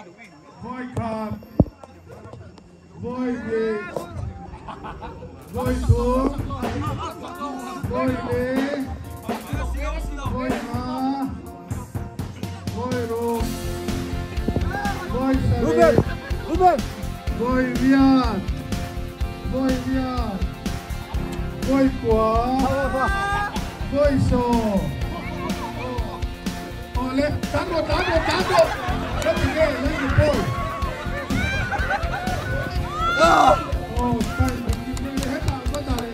voi khạc, voi gì, voi xuống, voi lý, voi má, voi rùm, voi sợi, voi viết, voi quả, voi sò. Lên, cán một, lên đi ghê, lên đi bôi. Tay mình hết bạn, có tài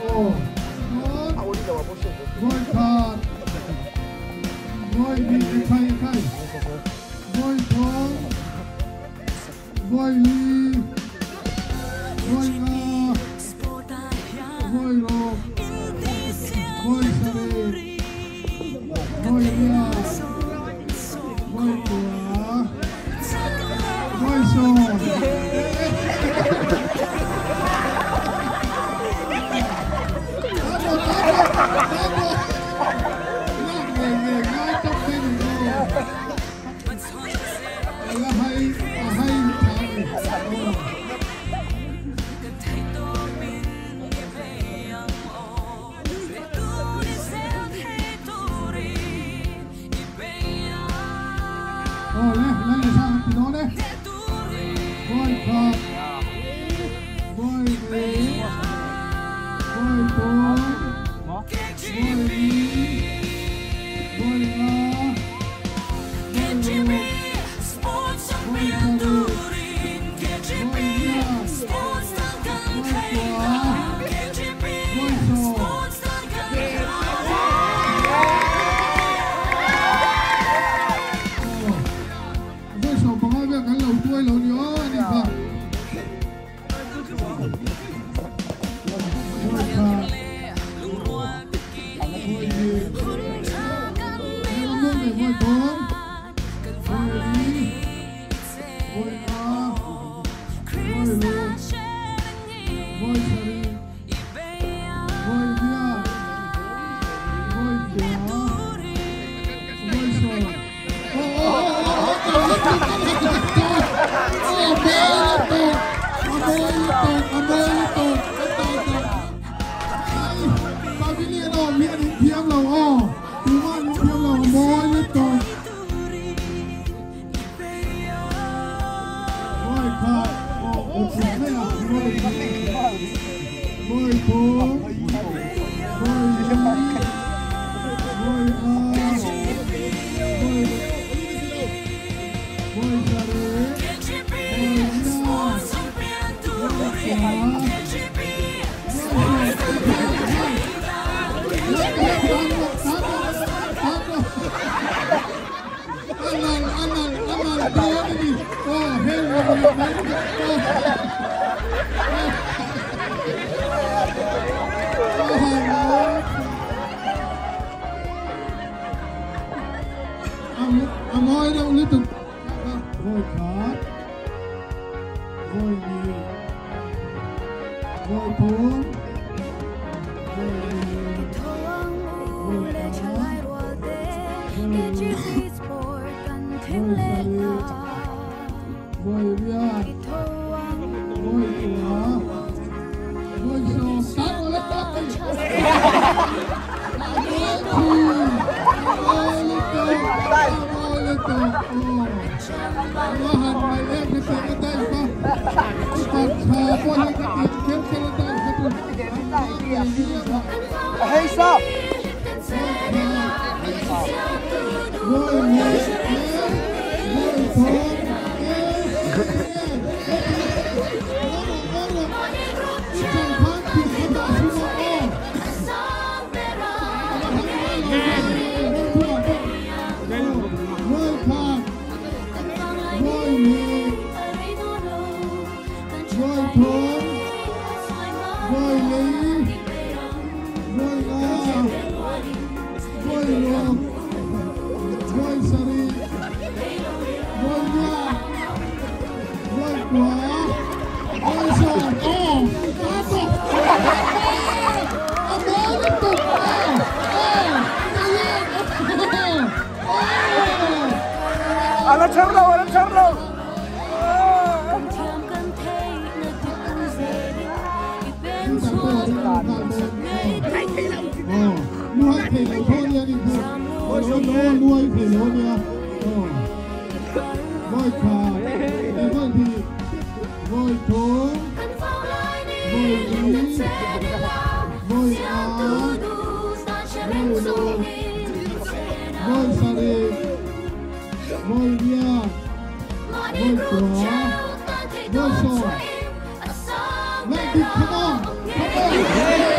voi khát, voi bị khay, voi thoáng, voi ly, voi nga, voi rộp, voi sari, voi lia. Voi quả, voi sò, lên sang thì nó đấy. Voi khạc, voi lý, voi tốn, voi lý, voi nga, voi lục, voi sari, voi nha, voi quả, voi sò. Tôi lâu nhớ đi vào. Voi đâu liên tục. Voi khát, voi nhì, voi thốn, voi lì, voi cá, voi sari, voi viết, voi quả, voi sò. Tát lên tát đi. Hey, stop! Voi lý, voi nga, voi lục, voi sari, voi nha, voi quả, voi sò. Liên tục. Alam charlo. thì lỗ nha. Ngôi khả, để vâng thì ngôi thố, ngôi ý, ngôi á, ngôi lô, ngôi sa đi, ngôi nia, ngôi quả, ngôi sò. Let it come on! Come on!